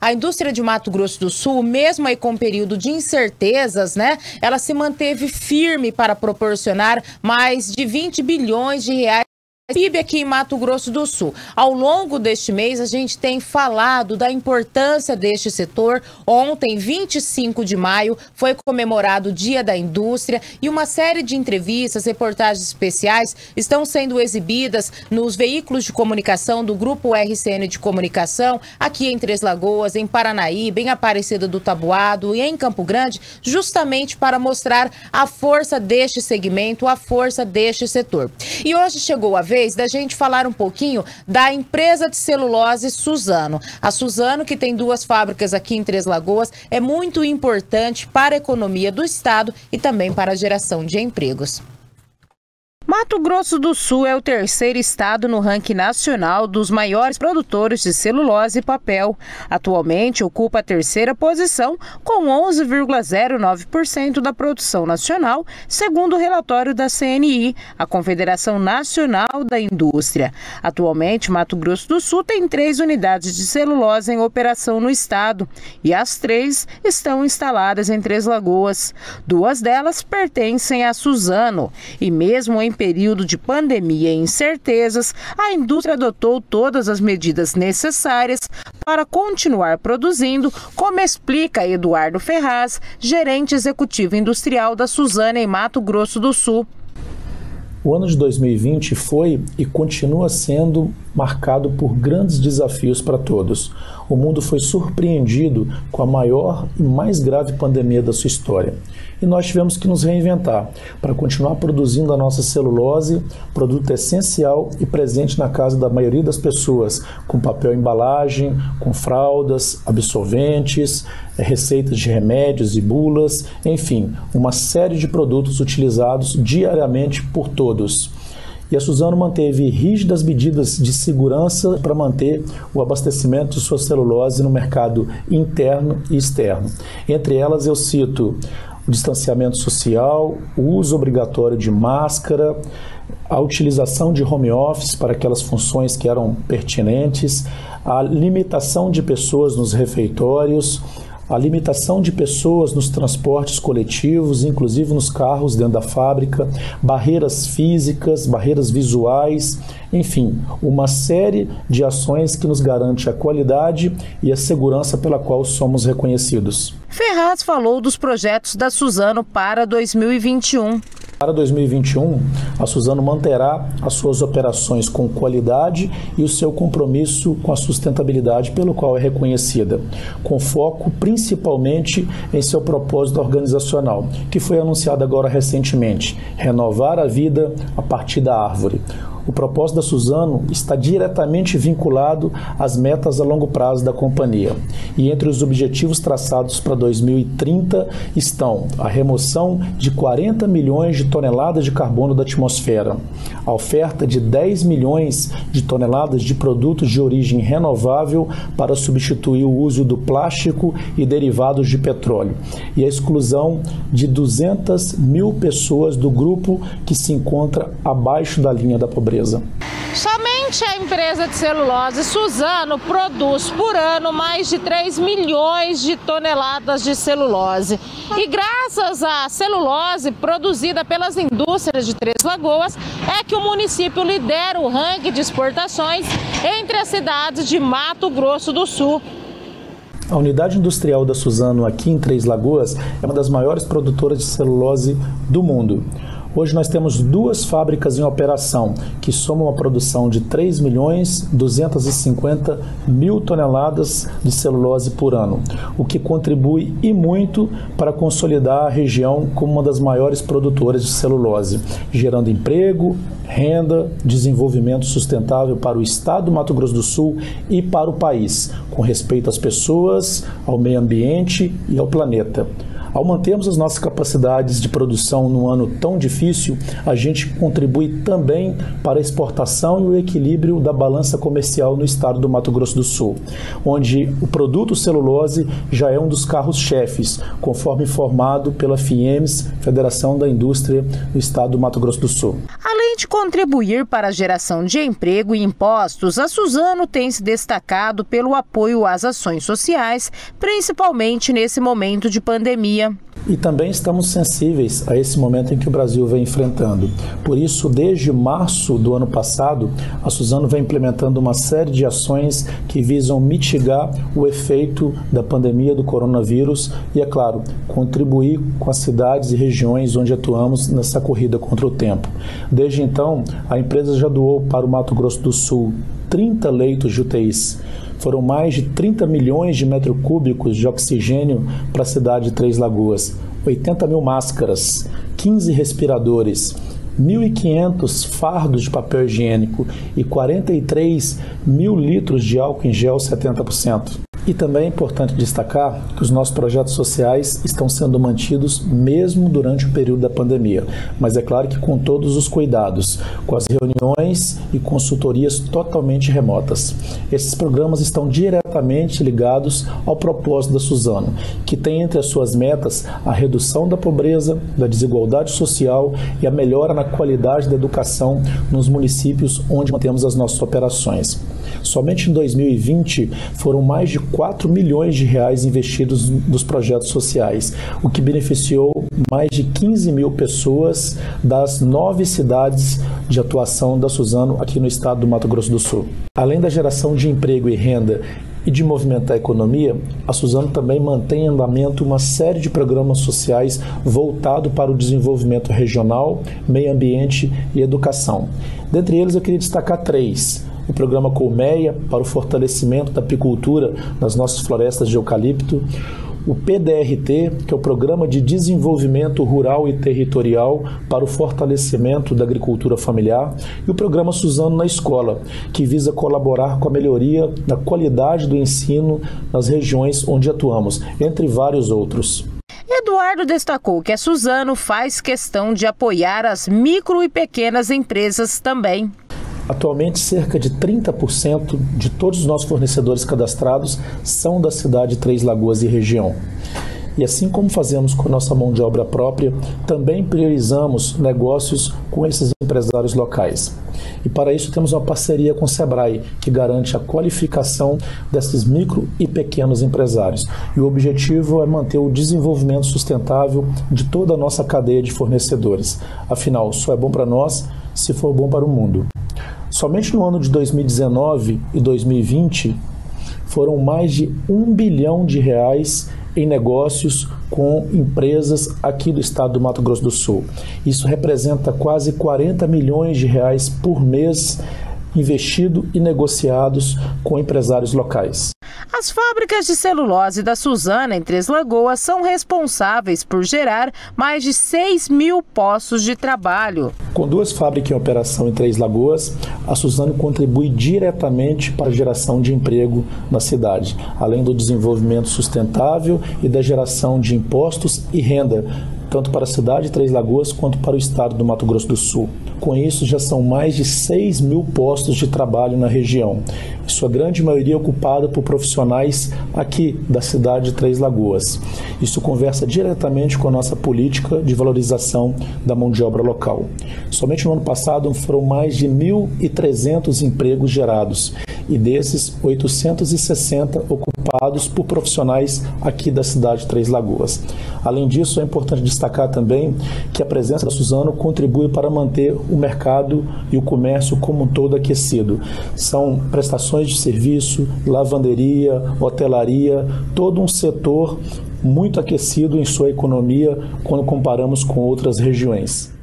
A indústria de Mato Grosso do Sul, mesmo aí com um período de incertezas, né, ela se manteve firme para proporcionar mais de 20 bilhões de reais PIB aqui em Mato Grosso do Sul. Ao longo deste mês, a gente tem falado da importância deste setor. Ontem, 25 de maio, foi comemorado o Dia da Indústria e uma série de entrevistas, reportagens especiais estão sendo exibidas nos veículos de comunicação do Grupo RCN de Comunicação, aqui em Três Lagoas, em Paranaíba, em Aparecida do Taboado e em Campo Grande, justamente para mostrar a força deste segmento, a força deste setor. E hoje chegou a vez da gente falar um pouquinho da empresa de celulose Suzano. A Suzano, que tem 2 fábricas aqui em Três Lagoas, é muito importante para a economia do estado e também para a geração de empregos. Mato Grosso do Sul é o 3º estado no ranking nacional dos maiores produtores de celulose e papel. Atualmente ocupa a 3ª posição com 11,09% da produção nacional, segundo o relatório da CNI, a Confederação Nacional da Indústria. Atualmente, Mato Grosso do Sul tem 3 unidades de celulose em operação no estado e as 3 estão instaladas em Três Lagoas. 2 delas pertencem à Suzano e mesmo em período de pandemia e incertezas, a indústria adotou todas as medidas necessárias para continuar produzindo, como explica Eduardo Ferraz, gerente executivo industrial da Suzano em Mato Grosso do Sul. O ano de 2020 foi e continua sendo marcado por grandes desafios para todos. O mundo foi surpreendido com a maior e mais grave pandemia da sua história. E nós tivemos que nos reinventar para continuar produzindo a nossa celulose, produto essencial e presente na casa da maioria das pessoas, com papel embalagem, com fraldas, absorventes, receitas de remédios e bulas, enfim, uma série de produtos utilizados diariamente por todos. E a Suzano manteve rígidas medidas de segurança para manter o abastecimento de sua celulose no mercado interno e externo. Entre elas eu cito o distanciamento social, o uso obrigatório de máscara, a utilização de home office para aquelas funções que eram pertinentes, a limitação de pessoas nos refeitórios, a limitação de pessoas nos transportes coletivos, inclusive nos carros dentro da fábrica, barreiras físicas, barreiras visuais, enfim, uma série de ações que nos garante a qualidade e a segurança pela qual somos reconhecidos. Ferraz falou dos projetos da Suzano para 2021. Para 2021, a Suzano manterá as suas operações com qualidade e o seu compromisso com a sustentabilidade pelo qual é reconhecida, com foco principalmente em seu propósito organizacional, que foi anunciado agora recentemente: renovar a vida a partir da árvore. O propósito da Suzano está diretamente vinculado às metas a longo prazo da companhia. E entre os objetivos traçados para 2030 estão a remoção de 40 milhões de toneladas de carbono da atmosfera, a oferta de 10 milhões de toneladas de produtos de origem renovável para substituir o uso do plástico e derivados de petróleo, e a exclusão de 200 mil pessoas do grupo que se encontra abaixo da linha da pobreza. Somente a empresa de celulose Suzano produz por ano mais de 3 milhões de toneladas de celulose. E graças à celulose produzida pelas indústrias de Três Lagoas, é que o município lidera o ranking de exportações entre as cidades de Mato Grosso do Sul. A unidade industrial da Suzano aqui em Três Lagoas é uma das maiores produtoras de celulose do mundo. Hoje nós temos 2 fábricas em operação, que somam a produção de 3.250.000 toneladas de celulose por ano, o que contribui e muito para consolidar a região como uma das maiores produtoras de celulose, gerando emprego, renda, desenvolvimento sustentável para o estado do Mato Grosso do Sul e para o país, com respeito às pessoas, ao meio ambiente e ao planeta. Ao mantermos as nossas capacidades de produção num ano tão difícil, a gente contribui também para a exportação e o equilíbrio da balança comercial no estado do Mato Grosso do Sul, onde o produto celulose já é um dos carros-chefes, conforme informado pela FIEMS, Federação da Indústria do estado do Mato Grosso do Sul. Além Além de contribuir para a geração de emprego e impostos, a Suzano tem se destacado pelo apoio às ações sociais, principalmente nesse momento de pandemia. E também estamos sensíveis a esse momento em que o Brasil vem enfrentando. Por isso, desde março do ano passado, a Suzano vem implementando uma série de ações que visam mitigar o efeito da pandemia do coronavírus e, é claro, contribuir com as cidades e regiões onde atuamos nessa corrida contra o tempo. Desde então, a empresa já doou para o Mato Grosso do Sul 30 leitos de UTIs. Foram mais de 30 milhões de metros cúbicos de oxigênio para a cidade de Três Lagoas, 80 mil máscaras, 15 respiradores, 1.500 fardos de papel higiênico e 43 mil litros de álcool em gel 70%. E também é importante destacar que os nossos projetos sociais estão sendo mantidos mesmo durante o período da pandemia, mas é claro que com todos os cuidados, com as reuniões e consultorias totalmente remotas. Esses programas estão diretamente ligados ao propósito da Suzano, que tem entre as suas metas a redução da pobreza, da desigualdade social e a melhora na qualidade da educação nos municípios onde mantemos as nossas operações. Somente em 2020 foram mais de 4 milhões de reais investidos nos projetos sociais, o que beneficiou mais de 15 mil pessoas das 9 cidades de atuação da Suzano aqui no estado do Mato Grosso do Sul. Além da geração de emprego e renda e de movimentar a economia, a Suzano também mantém em andamento uma série de programas sociais voltados para o desenvolvimento regional, meio ambiente e educação. Dentre eles eu queria destacar 3. O programa Colmeia, para o fortalecimento da apicultura nas nossas florestas de eucalipto, o PDRT, que é o Programa de Desenvolvimento Rural e Territorial para o fortalecimento da agricultura familiar, e o Programa Suzano na Escola, que visa colaborar com a melhoria da qualidade do ensino nas regiões onde atuamos, entre vários outros. Eduardo destacou que a Suzano faz questão de apoiar as micro e pequenas empresas também. Atualmente, cerca de 30% de todos os nossos fornecedores cadastrados são da cidade de Três Lagoas e região. E assim como fazemos com a nossa mão de obra própria, também priorizamos negócios com esses empresários locais. E para isso temos uma parceria com o Sebrae, que garante a qualificação desses micro e pequenos empresários. E o objetivo é manter o desenvolvimento sustentável de toda a nossa cadeia de fornecedores. Afinal, só é bom para nós se for bom para o mundo. Somente no ano de 2019 e 2020 foram mais de R$1 bilhão em negócios com empresas aqui do estado do Mato Grosso do Sul. Isso representa quase R$40 milhões por mês investido e negociados com empresários locais. As fábricas de celulose da Suzano em Três Lagoas são responsáveis por gerar mais de 6 mil postos de trabalho. Com 2 fábricas em operação em Três Lagoas, a Suzano contribui diretamente para a geração de emprego na cidade, além do desenvolvimento sustentável e da geração de impostos e renda, tanto para a cidade de Três Lagoas quanto para o estado do Mato Grosso do Sul. Com isso, já são mais de 6 mil postos de trabalho na região, e sua grande maioria ocupada por profissionais aqui da cidade de Três Lagoas. Isso conversa diretamente com a nossa política de valorização da mão de obra local. Somente no ano passado foram mais de 1.300 empregos gerados, e desses 860 ocupados por profissionais aqui da cidade de Três Lagoas. Além disso, é importante destacar também que a presença da Suzano contribui para manter o mercado e o comércio como um todo aquecido. São prestações de serviço, lavanderia, hotelaria, todo um setor muito aquecido em sua economia quando comparamos com outras regiões.